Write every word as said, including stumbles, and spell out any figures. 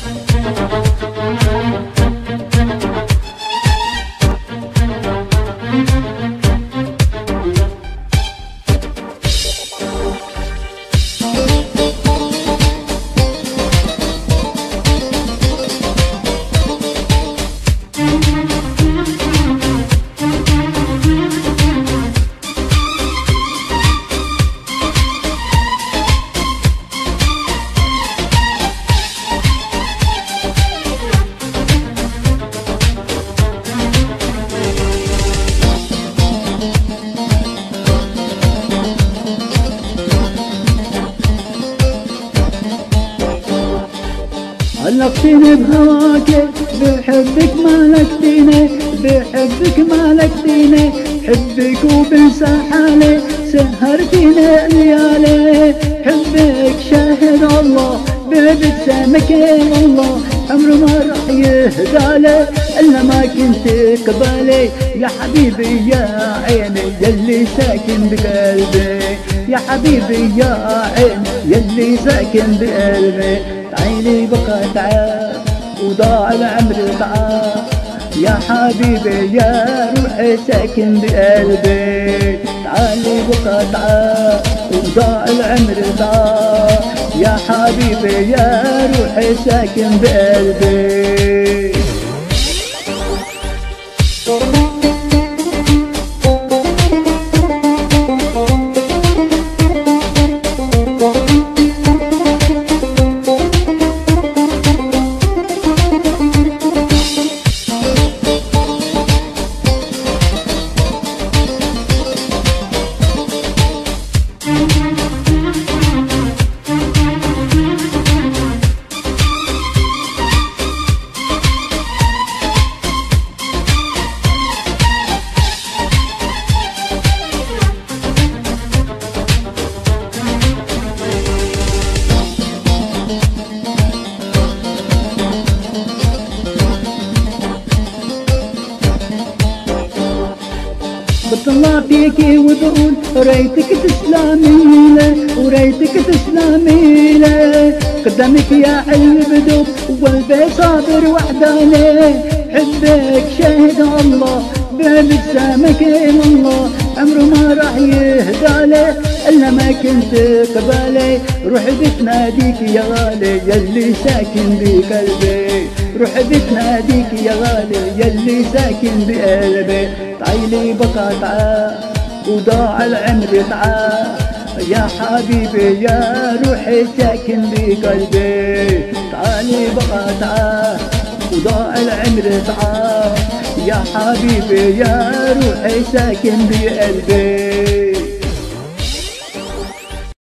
علقتني بهواك بحبك مالكتني، بحبك مالكتني، حبك وبنسى حالي سهرتني ليالي، حبك شاهد الله بابتسامك الله، عمره ما راح يهدالي الا ما كنت قبالي، يا حبيبي يا عيني يلي ساكن بقلبي، يا حبيبي يا عيني يلي ساكن بقلبي، عيني بقى تعال وضاع العمر تعال، يا حبيبي يا روحي ساكن بقلبي، تعالي بقى تعال وضاع العمر تعال، يا حبيبي يا روحي ساكن بقلبي. بطلع فيكي وبقول ريتك تسلمي له وريتك تسلمي له، قدامك يا حلم بدوب وقلبي صابر وحداني، حبك شاهد الله بابتسامك الله، عمره ما راح يهدالي الا ما كنت قبالي، روح بتناديك يا غالي يلي ساكن بقلبي، روح بتناديك يا غالي يلي ساكن بقلبي، تعالي بقى تعال وضاع العمر تعال، يا حبيبي يا روحي ساكن بقلبي، تعالي بقى تعال وضاع العمر تعال، يا حبيبي يا روحي ساكن بقلبي.